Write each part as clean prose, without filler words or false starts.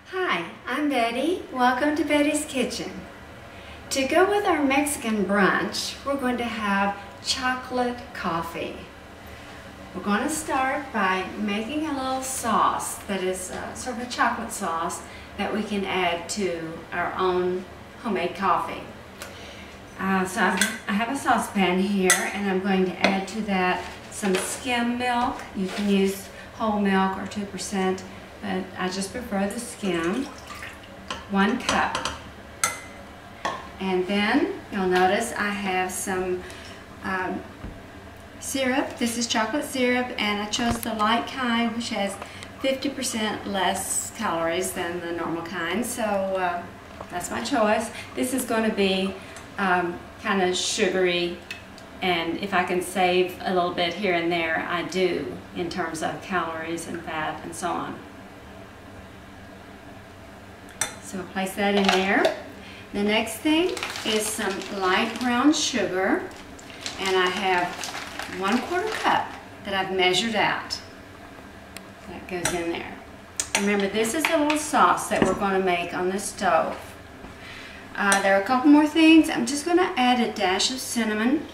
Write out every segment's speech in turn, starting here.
Hi, I'm Betty. Welcome to Betty's Kitchen. To go with our Mexican brunch, we're going to have chocolate coffee. We're going to start by making a little sauce that is sort of a chocolate sauce that we can add to our own homemade coffee. So I have a saucepan here, and I'm going to add to that some skim milk. You can use whole milk or 2%, but I just prefer the skim. 1 cup. And then you'll notice I have some syrup. This is chocolate syrup, and I chose the light kind, which has 50% less calories than the normal kind, so that's my choice. This is going to be kind of sugary, and if I can save a little bit here and there, I do, in terms of calories and fat and so on. So I'll place that in there. The next thing is some light brown sugar, and I have 1/4 cup that I've measured out. That goes in there. Remember, this is a little sauce that we're going to make on the stove. There are a couple more things. I'm just going to add a dash of cinnamon.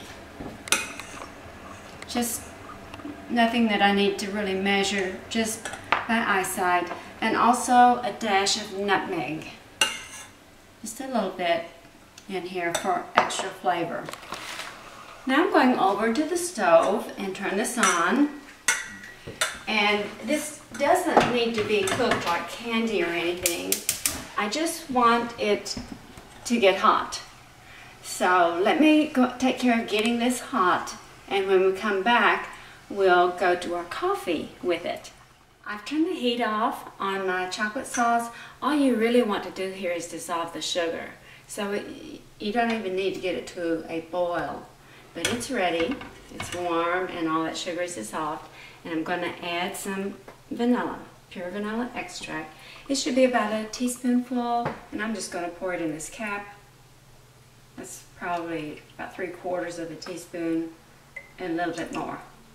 Just nothing that I need to really measure, just by eyesight. And also a dash of nutmeg. Just a little bit in here for extra flavor. Now I'm going over to the stove and turn this on. And this doesn't need to be cooked like candy or anything. I just want it to get hot. So let me go take care of getting this hot, and when we come back, we'll go to our coffee with it. I've turned the heat off on my chocolate sauce. All you really want to do here is dissolve the sugar. So you don't even need to get it to a boil. But it's ready, it's warm, and all that sugar is dissolved. And I'm going to add some vanilla, pure vanilla extract. It should be about a teaspoonful, and I'm just going to pour it in this cap. That's probably about 3/4 of a teaspoon and a little bit more.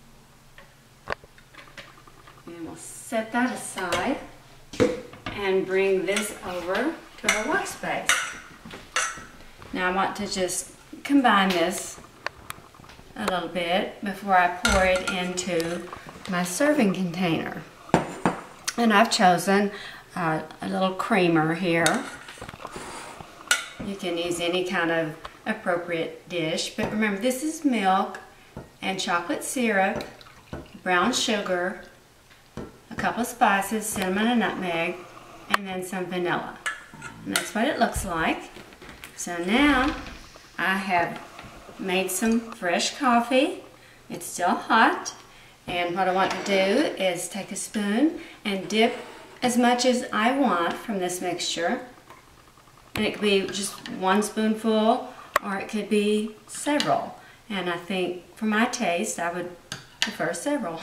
And we'll set that aside and bring this over to our workspace. Now I want to just combine this a little bit before I pour it into my serving container. And I've chosen a little creamer here. You can use any kind of appropriate dish, but remember, this is milk and chocolate syrup, brown sugar, a couple of spices, cinnamon and nutmeg, and then some vanilla. And that's what it looks like. So now I have made some fresh coffee. It's still hot, and what I want to do is take a spoon and dip as much as I want from this mixture. And it could be just 1 spoonful, or it could be several. And I think for my taste, I would prefer several.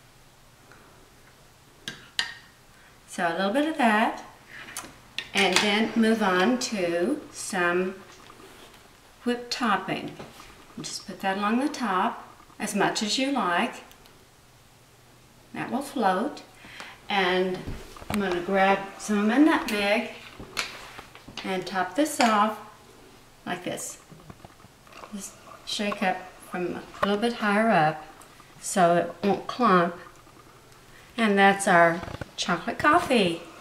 So a little bit of that, and then move on to some whipped topping. Just put that along the top, as much as you like. That will float. And I'm going to grab some of my nutmeg and top this off like this. Just shake up from a little bit higher up so it won't clump. And that's our chocolate coffee.